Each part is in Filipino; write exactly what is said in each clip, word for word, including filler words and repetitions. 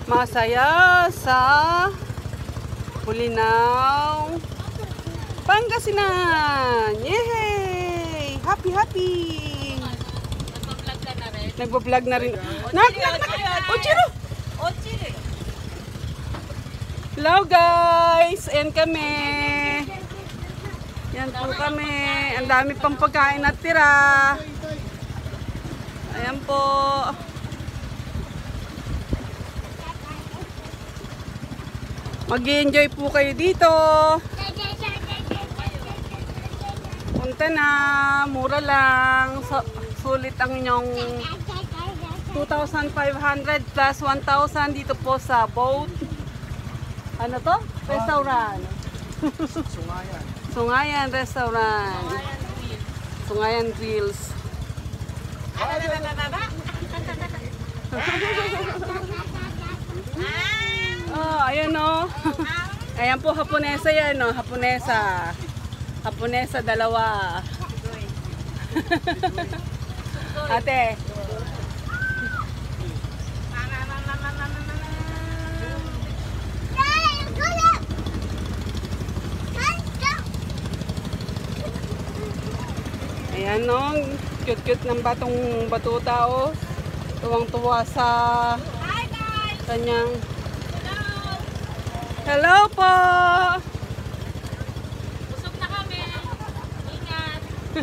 Masaya sa Bulinaw, Pangasinan. Yay! Happy, happy! Nagpa-vlog ka na rin? Nagpa-vlog na rin. Nak, nak, nak! Ochiro! Ochiro! Hello guys! Ayan kami. Yan po kami. Ang dami pang pagkain na tira. Ayan po. Mag-enjoy po kayo dito. Punta na. Mura lang. So, sulit ang inyong two thousand five hundred plus one thousand dito po sa boat. Ano to? Restaurant. Sungayan. Sungayan Restaurant. Sungayan Grills. Oh, ayan o. Ayan po, Haponesa yan o. Haponesa. Haponesa, dalawa. Ate. Ayan o. Cute-cute ng batong batuta o. Tuwang-tuwa sa kanyang. Hello po! Busog na kami. Ingat.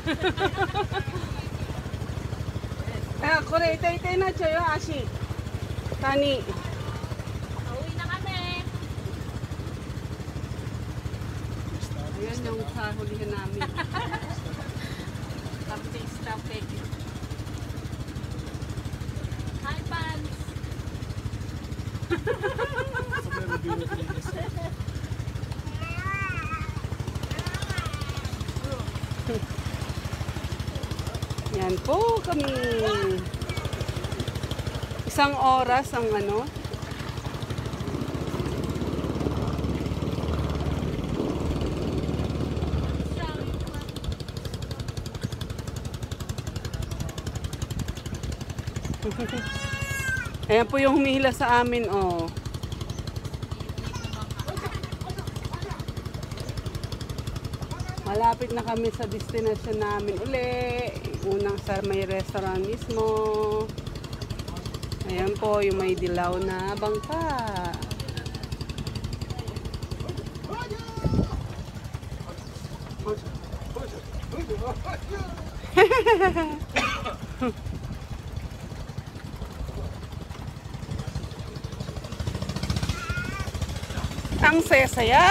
Ah, kore, itay-itay na choyo, ashi. Tani. Pauwi na kami. Ayan yung sa hulihan namin. Traffic, traffic. Hi, Pans. Yan po kami. Isang oras ang ano. Ayan po yung humihila sa amin, oh. Malapit na kami sa destination namin uli. Unang sa may restaurant mismo. Ayan po, yung may dilaw na bangka. Ang saya-saya.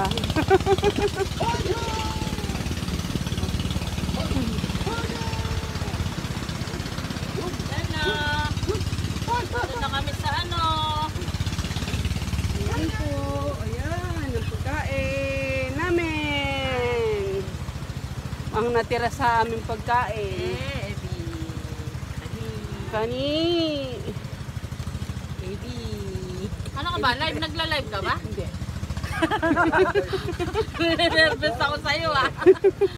Dito na kami sa ano. Ayan po. Ayan, ang pagkain namin. Ang natira sa aming pagkain. Eh, Ebi. Ebi. Kani. Ebi. Ano ka ba? Live? Nagla-live ka ba? Hindi. Nervous ako sa'yo ah.